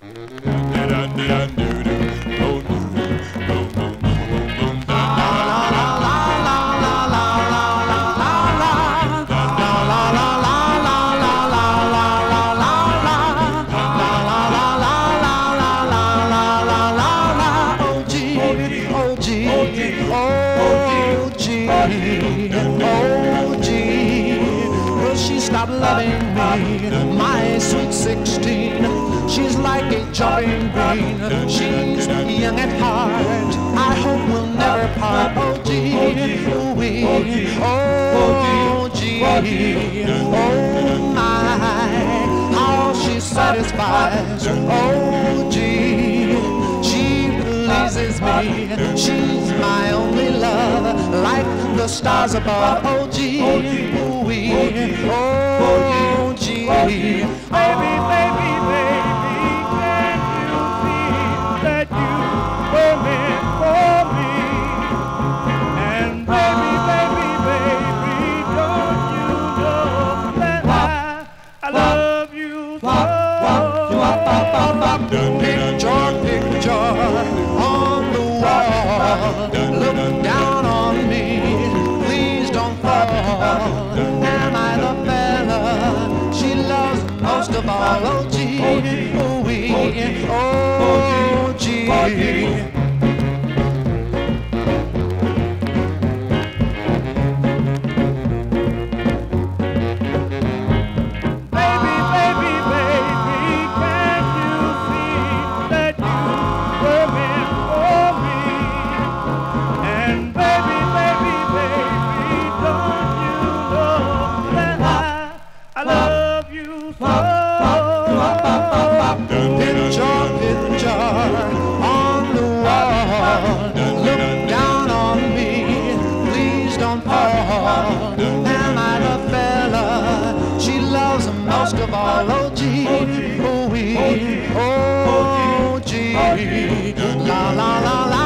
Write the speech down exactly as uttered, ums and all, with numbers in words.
Stop loving me, my sweet sixteen. She's like a jumping bean. She's young at heart. I hope we'll never part. Oh gee, ooh wee, oh gee, oh my, how she satisfies. Oh gee, she pleases me. She's my only love, like the stars above. Oh gee, ooh wee, oh gee, baby, baby, baby, can't you see that you were meant for me? And baby, baby, baby, don't you know that I, I love you so? Picture, picture on the wall, look down on me, please don't fall. Am I the fella she loves most of all? Oh gee, oh wee, oh gee. Most of all, oh gee, oh wee, oh gee, la la la la.